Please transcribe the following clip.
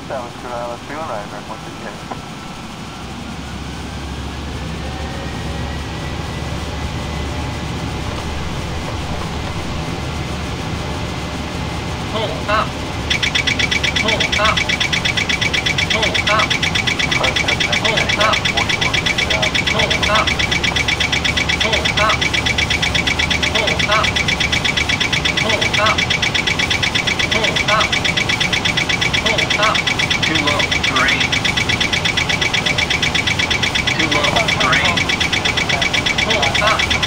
la prima non è molto chiaro. Pull up. Pull up. Pull up. Pull up. Pull up. Pull up. Pull up. Pull up. Pull up. Pull up. Too low. Drain. Too low. Drain. Pull up.